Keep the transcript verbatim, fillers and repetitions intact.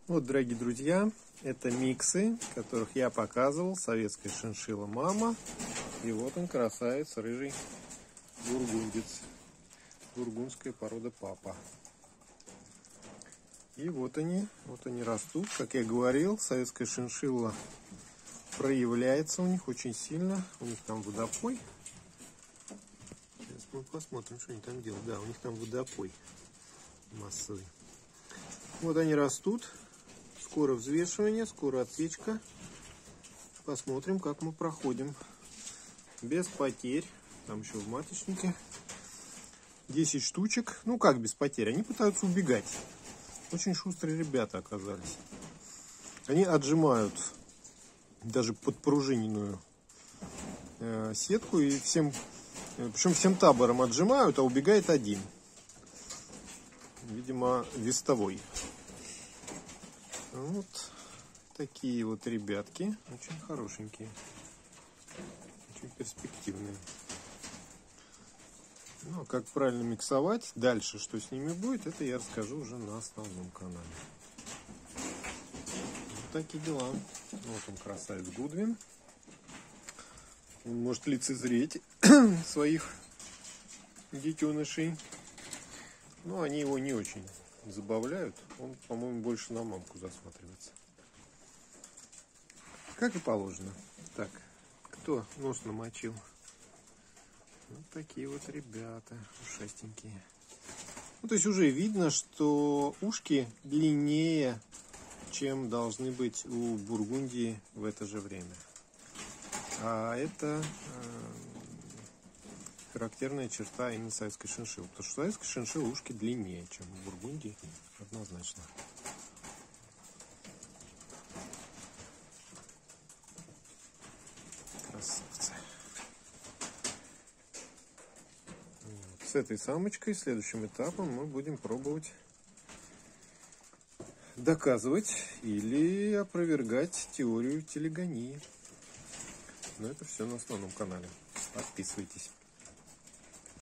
Вот, дорогие друзья, это миксы, которых я показывал. Советская шиншилла мама. И вот он, красавец, рыжий бургундец. Бургундская порода папа. И вот они, вот они растут. Как я говорил, советская шиншилла проявляется у них очень сильно. У них там водопой. Сейчас мы посмотрим, что они там делают. Да, у них там водопой массовый. Вот они растут. Скоро взвешивание, скоро отсечка. Посмотрим, как мы проходим. Без потерь. Там еще в маточнике десять штучек. Ну как без потерь? Они пытаются убегать. Очень шустрые ребята оказались. Они отжимают даже подпружиненную э, сетку. И всем, причем всем табором отжимают, а убегает один. Видимо, вестовой. Вот такие вот ребятки. Очень хорошенькие. Очень перспективные. Ну, а как правильно миксовать, дальше что с ними будет, это я расскажу уже на основном канале. Вот такие дела. Вот он, красавец Гудвин. Он может лицезреть своих детенышей. Но они его не очень забавляют. Он, по-моему, больше на мамку засматривается. Как и положено. Так, кто нос намочил? Вот такие вот ребята, ушастенькие. Ну, то есть уже видно, что ушки длиннее, чем должны быть у Бургундии в это же время. А это э, характерная черта именно советской шиншиллы. Потому что советская шиншилла ушки длиннее, чем у Бургундии, однозначно. Красавцы. С этой самочкой, следующим этапом, мы будем пробовать доказывать или опровергать теорию телегонии. Но это все на основном канале. Подписывайтесь.